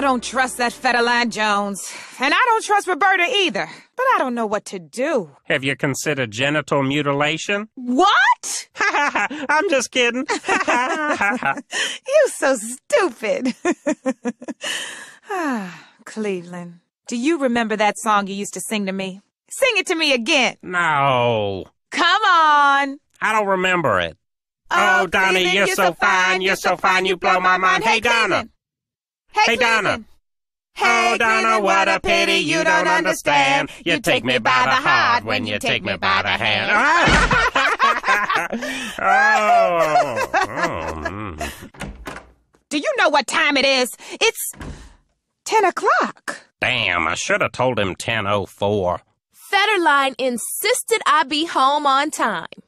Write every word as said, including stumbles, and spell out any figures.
don't trust that Federline Jones. And I don't trust Reberta either. But I don't know what to do. Have you considered genital mutilation? What? I'm just kidding. You so stupid. Ah, Cleveland, do you remember that song you used to sing to me? Sing it to me again. No. Come on. I don't remember it. Oh, Oh, Donna, Cleveland, you're so fine, you're so fine, you blow my mind. Hey, Donna. Hey, Hey, Donna. Cleveland. Hey, Oh, Donna, what a pity you don't understand. You take me by the heart when you take me by the hand. Oh. Oh. Do you know what time it is? It's ten o'clock. Damn, I should have told him ten oh four. Federline insisted I be home on time.